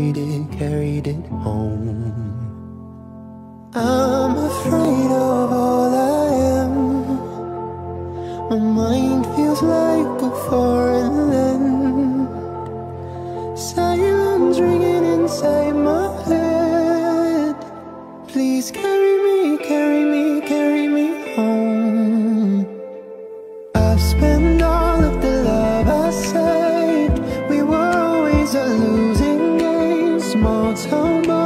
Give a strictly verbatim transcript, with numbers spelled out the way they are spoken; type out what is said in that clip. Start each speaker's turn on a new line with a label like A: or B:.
A: carried it, carried it home. I'm afraid of all I am. My mind feels like a foreign land. Silence ringing inside my head. Please carry me, carry me, carry me home. I've spent all of the love I saved. We were always a losing game. Small town